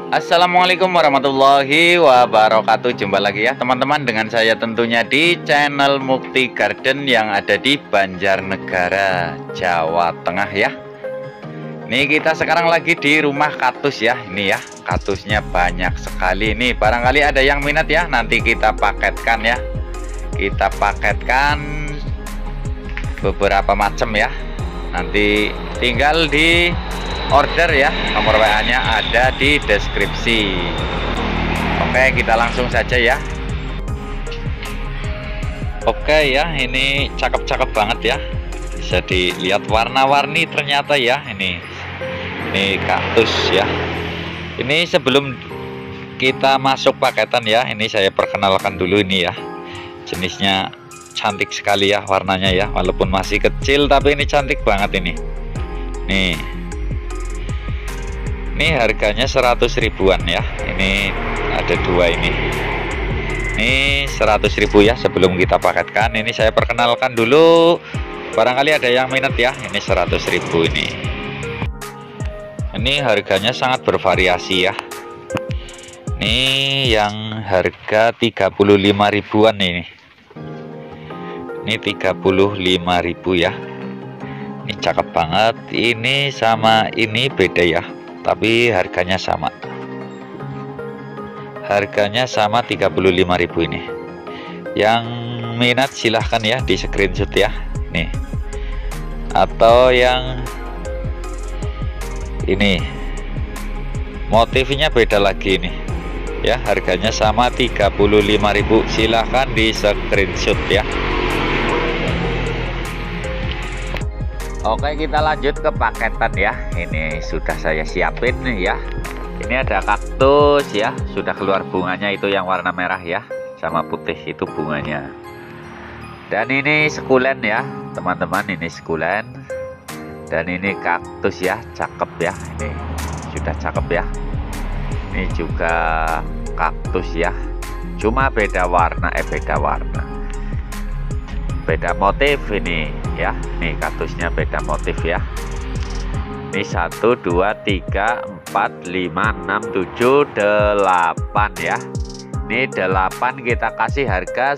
Assalamualaikum warahmatullahi wabarakatuh. Jumpa lagi ya teman-teman dengan saya tentunya di channel Mukti Garden yang ada di Banjarnegara, Jawa Tengah ya. Ini kita sekarang lagi di rumah kaktus ya. Ini ya, kaktusnya banyak sekali. Ini barangkali ada yang minat ya, nanti kita paketkan ya. Kita paketkan beberapa macam ya. Nanti tinggal di order ya, nomor WA-nya ada di deskripsi. Oke, kita langsung saja ya. Oke ya, ini cakep-cakep banget ya. Bisa dilihat warna-warni ternyata ya. Ini kaktus ya. Ini sebelum kita masuk paketan ya, ini saya perkenalkan dulu ini ya. Jenisnya cantik sekali ya warnanya ya, walaupun masih kecil tapi ini cantik banget ini. Ini harganya 100 ribuan ya. Ini ada dua ini 100 ribu ya sebelum kita paketkan. Ini saya perkenalkan dulu, barangkali ada yang minat ya. Ini 100 ribu ini. Ini harganya sangat bervariasi ya. Ini yang harga 35 ribuan ini. Ini 35 ribu ya. Ini cakep banget. Ini sama ini beda ya, tapi harganya sama. Harganya sama 35.000 ini. Yang minat silahkan ya di screenshot ya. Nih. Atau yang ini motifnya beda lagi nih. Ya, harganya sama 35.000. Silahkan di screenshot ya. Oke, kita lanjut ke paketan ya. Ini sudah saya siapin nih ya. Ini ada kaktus ya, sudah keluar bunganya itu yang warna merah ya, sama putih itu bunganya. Dan ini sekulen ya teman-teman, ini sekulen. Dan ini kaktus ya, cakep ya. Ini sudah cakep ya. Ini juga kaktus ya, cuma beda warna, beda motif ini ya. Nih kaktusnya beda motif ya. Ini 1 2 3 4 5 6 7 8 ya. Ini 8 kita kasih harga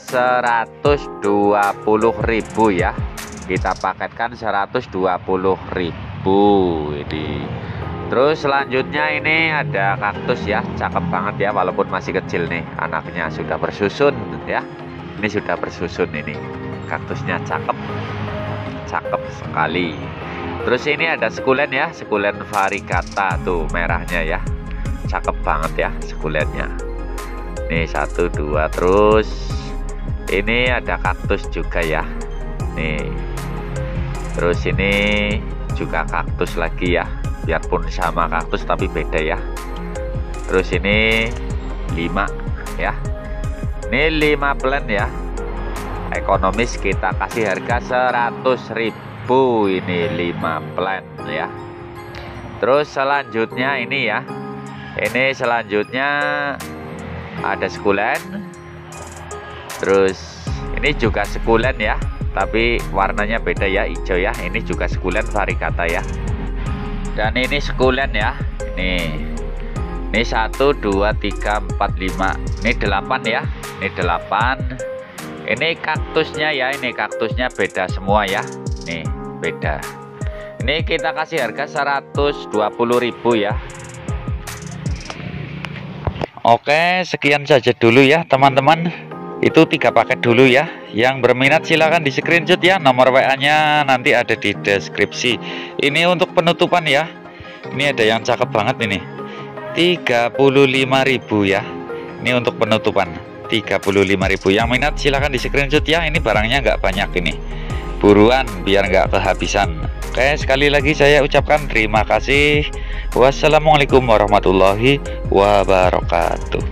120.000 ya. Kita paketkan 120.000 ini. Terus selanjutnya ini ada kaktus ya, cakep banget ya, walaupun masih kecil nih, anaknya sudah bersusun ya. Ini sudah bersusun ini. Kaktusnya cakep sekali. Terus ini ada sekulen ya, sekulen variegata tuh merahnya ya, cakep banget ya sekulennya. Nih 1 2, terus ini ada kaktus juga ya. Nih terus ini juga kaktus lagi ya, biarpun sama kaktus tapi beda ya. Terus ini 5 ya, ini 5 plant ya, ekonomis kita kasih harga 100.000 ini 5 plant ya. Terus selanjutnya ini ya, ini selanjutnya ada sekulen. Terus ini juga sekulen ya, tapi warnanya beda ya, hijau ya. Ini juga sekulen variegata ya. Dan ini sekulen ya. Ini 1 2 3 4 5, ini 8 ya. Ini 8. Ini kaktusnya ya, ini kaktusnya beda semua ya. Nih beda. Ini kita kasih harga 120.000 ya. Oke, sekian saja dulu ya teman-teman. Itu 3 paket dulu ya. Yang berminat silahkan di screenshot ya. Nomor WA-nya nanti ada di deskripsi. Ini untuk penutupan ya. Ini ada yang cakep banget ini. 35.000 ya. Ini untuk penutupan 35.000. Yang minat silahkan di screenshot ya. Ini barangnya nggak banyak ini. Buruan biar nggak kehabisan. Oke, sekali lagi saya ucapkan terima kasih. Wassalamualaikum warahmatullahi wabarakatuh.